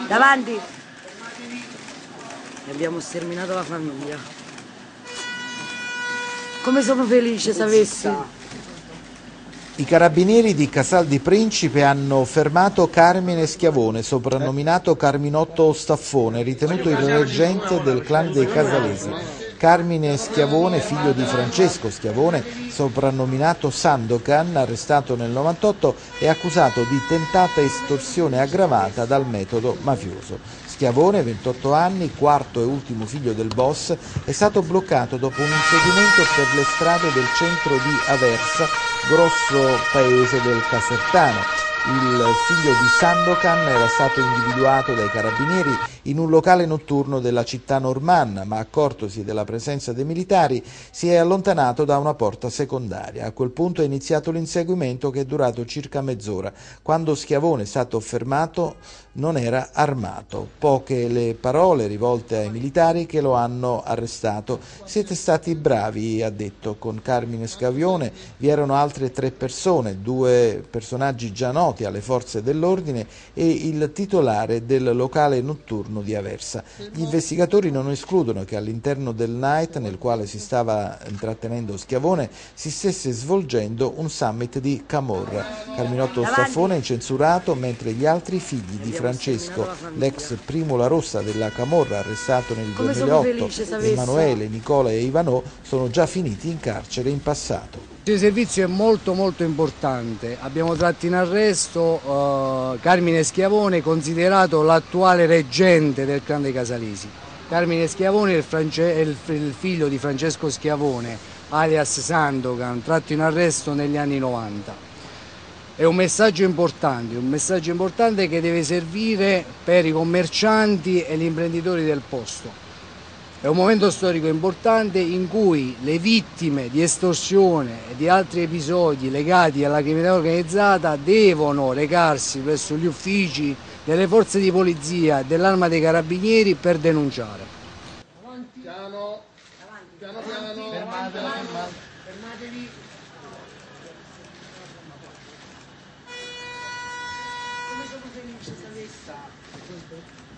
Davanti. E abbiamo sterminato la famiglia. Come sono felice se avessi. I carabinieri di Casal di Principe hanno fermato Carmine Schiavone, soprannominato Carminotto Staffone, ritenuto il reggente del clan dei Casalesi. Carmine Schiavone, figlio di Francesco Schiavone, soprannominato Sandokan, arrestato nel 98, è accusato di tentata estorsione aggravata dal metodo mafioso. Schiavone, 28 anni, quarto e ultimo figlio del boss, è stato bloccato dopo un inseguimento per le strade del centro di Aversa, grosso paese del Casertano. Il figlio di Sandokan era stato individuato dai carabinieri in un locale notturno della città normanna, ma accortosi della presenza dei militari si è allontanato da una porta secondaria. A quel punto è iniziato l'inseguimento che è durato circa mezz'ora. Quando Schiavone è stato fermato non era armato. Poche le parole rivolte ai militari che lo hanno arrestato. Siete stati bravi, ha detto. Con Carmine Schiavone vi erano altre 3 persone, 2 personaggi già noti alle forze dell'ordine e il titolare del locale notturno di Aversa. Gli investigatori non escludono che all'interno del night nel quale si stava intrattenendo Schiavone si stesse svolgendo un summit di Camorra. Carminotto Staffone è incensurato, mentre gli altri figli di Francesco, l'ex primo La Rossa della Camorra arrestato nel 2008, Emanuele, Nicola e Ivanò, sono già finiti in carcere in passato. Il servizio è molto importante. Abbiamo tratto in arresto Carmine Schiavone, considerato l'attuale reggente del clan dei Casalesi. Carmine Schiavone è il figlio di Francesco Schiavone, alias Sandokan, tratto in arresto negli anni 90. È un messaggio importante che deve servire per i commercianti e gli imprenditori del posto. È un momento storico importante in cui le vittime di estorsione e di altri episodi legati alla criminalità organizzata devono recarsi presso gli uffici delle forze di polizia e dell'Arma dei Carabinieri per denunciare. Piano, piano, piano. Fermatevi. Come sono felice se avessi.